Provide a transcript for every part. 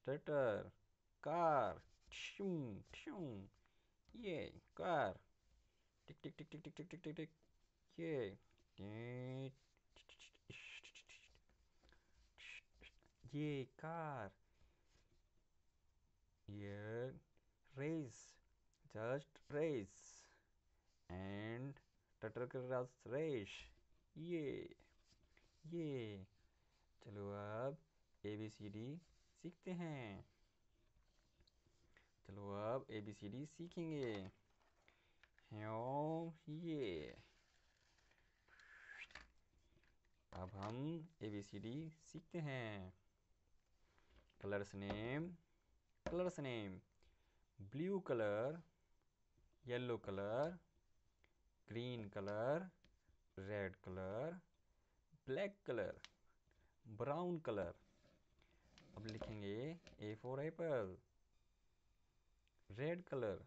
tractor, car, shum, shum, yeah, car, tick, tick, tick, tick, tick, tick, tick, tick, tick, yeah, yeah, car, yeah, race, just race, and tractor का race, yeah, yeah. चलो अब ABCD सीखते हैं। चलो अब ABCD सीखेंगे। ये अब हम ABCD सीखते हैं। Colours name, colours name, blue colour, yellow colour, green colour, red colour, black colour, brown colour. अब लिखेंगे A for apple, red colour,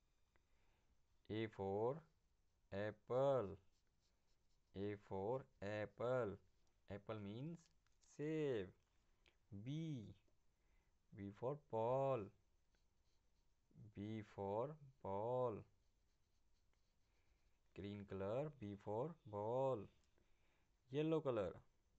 A for apple, A for apple. Apple means save. B. B for ball. B for ball. Green color. B for ball. Yellow color.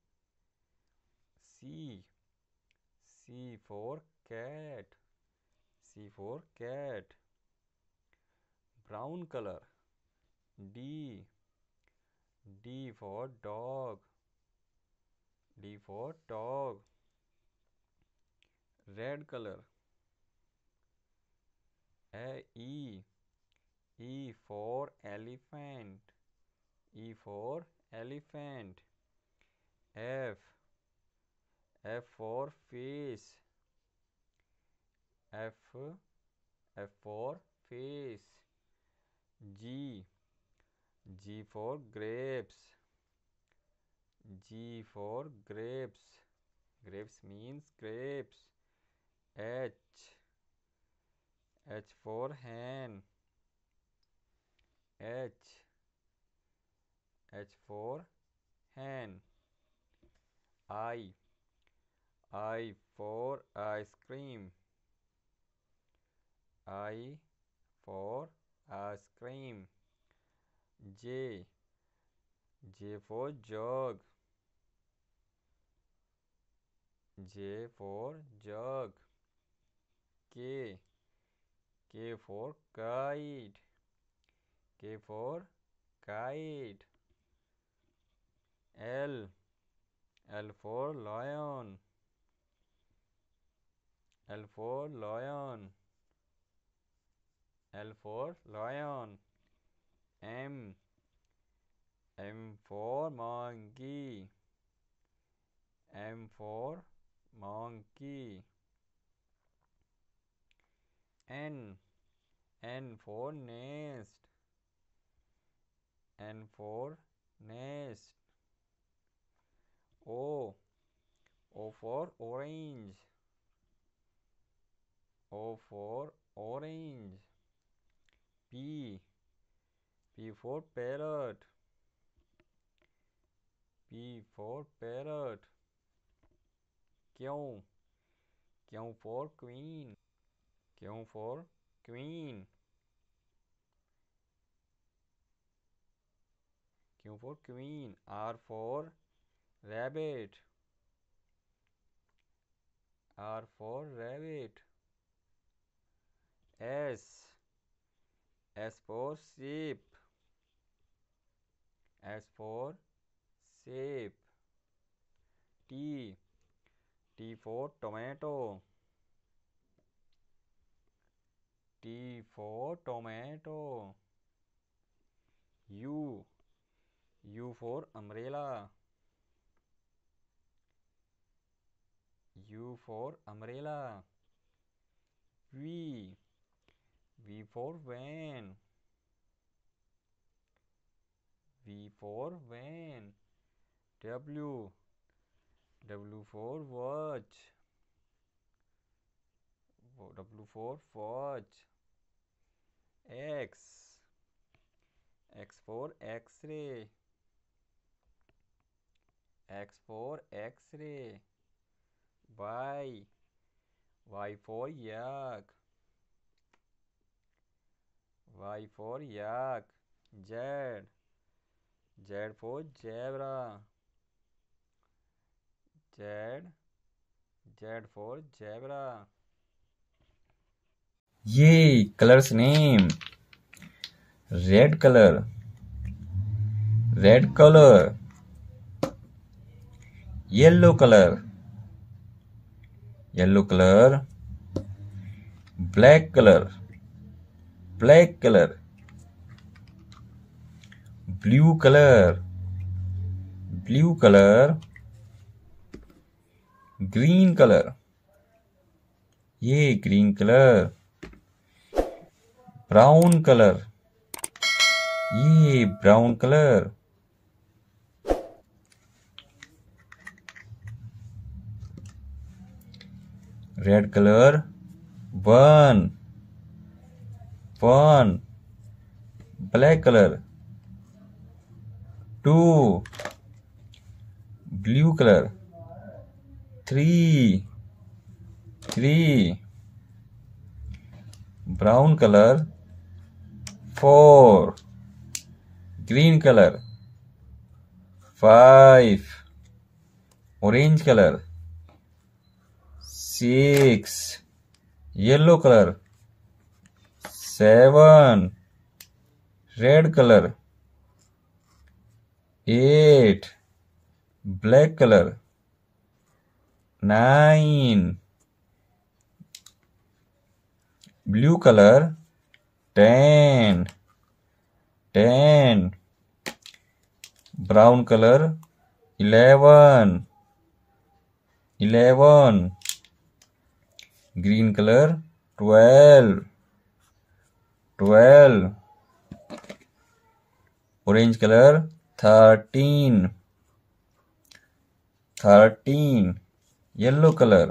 C. C for cat. C for cat. Brown color. D. D for dog. D for dog. Red color. E. E for elephant. E for elephant. F. F for fish. F. F for fish. G. G for grapes. G for grapes. Grapes means grapes. H. H for hen. H. H for hen. I. I for ice cream. I for ice cream. J. J for jug. J for jug. K. K for kite. K for kite. L. L for lion. L for lion. L for lion. M. M for monkey. M for monkey. N. N for nest. N for nest. O. O for orange. O for orange. P. P for parrot. P for parrot. Q. Q for queen. Q for queen. Q for queen. R for rabbit. R for rabbit. S. S for sheep. S for sheep. T. T for tomato. T for tomato. U. U for umbrella. U for umbrella. V. V for van. V for van. W. W for watch. W for watch. X. X for X-ray. X for X-ray. Y. Y for yak. Y for yak. Z. Z for zebra. Z. Z for zebra. Yay! Color's name. Red color. Red color. Yellow color. Yellow color. Black color. Black color. Blue color. Blue color. Green color. Yay! Green color. Brown color. Yay! Brown color. Red color. One. Black color. Two. Blue color. Three. Brown color. Four. Green color. Five. Orange color. Six. Yellow color. Seven. Red color. Eight. Black color. Nine. Blue color. 10. Brown color. 11. Green color. 12. Orange color. 13. Yellow color.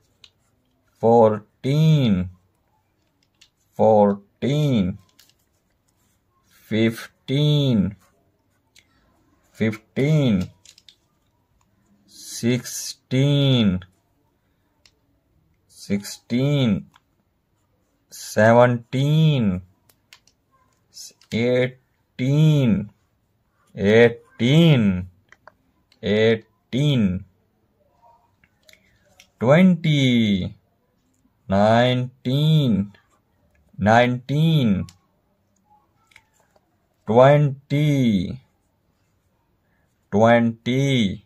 14. 15. 16. 17. 18. 20. 19. 20. 21.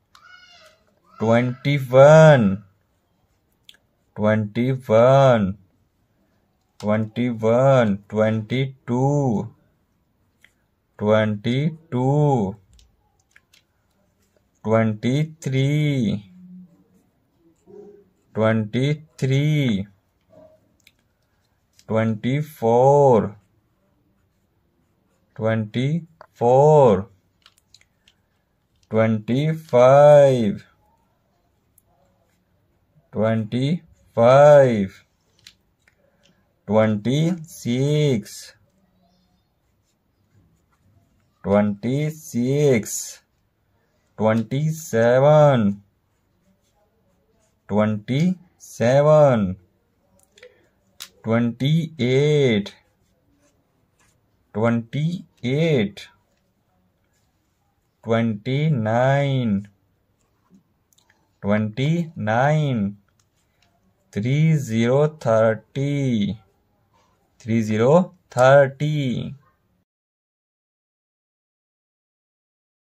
22. 23. 24. 25. 26. 27. 28. 29. 30. 30.